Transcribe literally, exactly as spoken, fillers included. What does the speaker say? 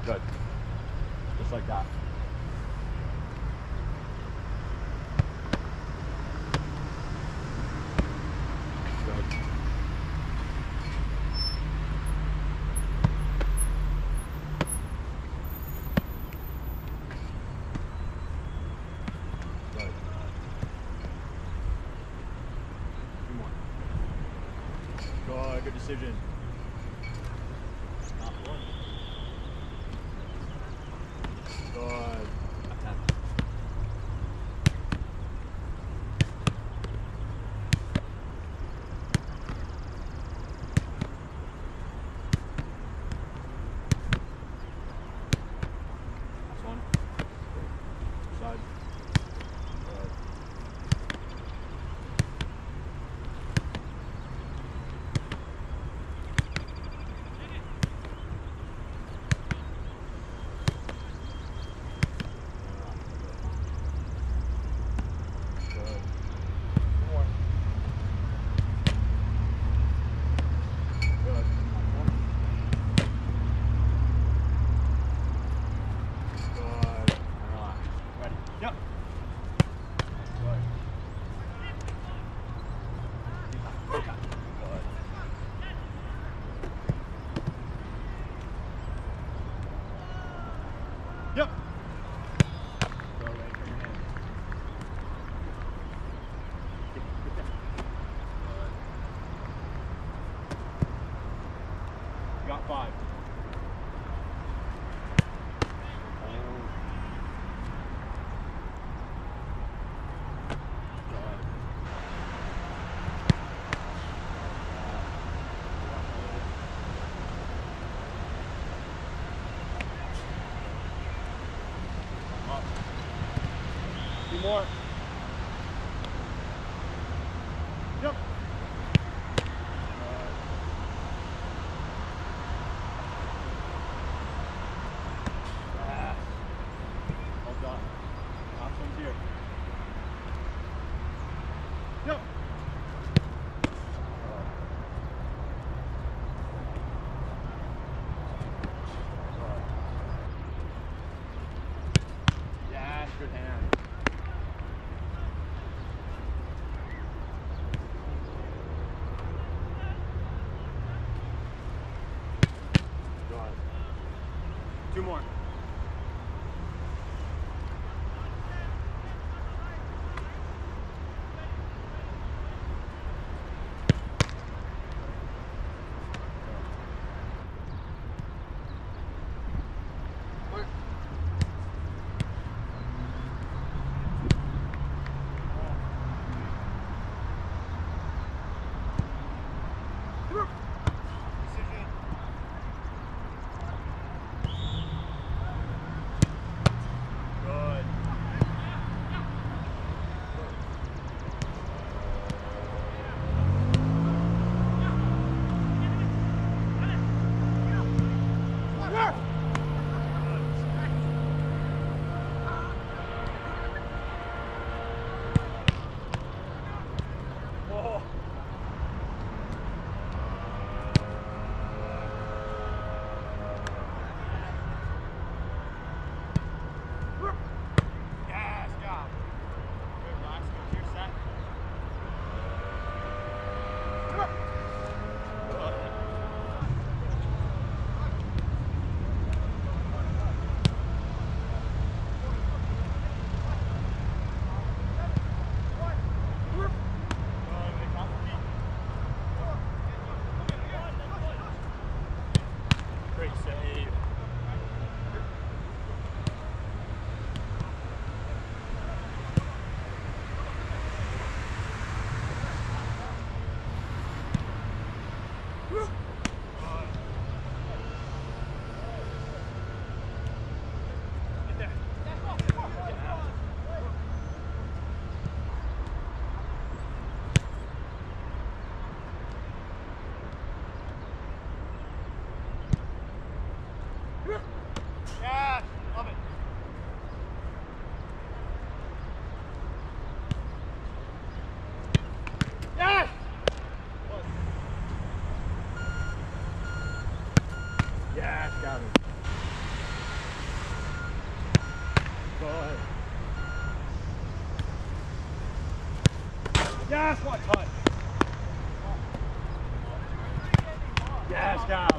Good. Just like that. Good. Good. Two more. Good. Good decision. Not one. Good. Attempt. Last one. Side. Good. Good. More. Good. More. Good. Relax. Ready. Yep. Good. Okay. Good. Yep. Go away from your hand. Get, get there. Good. You got five. Oh. Good. Up. Two more. Yep. Yes. Well done. Last one's here. Yep. Yes, good hand. Good. Two more. Decision. Good. Whoa. Yes, job. Good, relax, go to your set. Good. Good, make off the feet. Great save. Good. Get there. Yes, love it. Yes! Yes, got it. Good. Yes, one touch. Yes, go.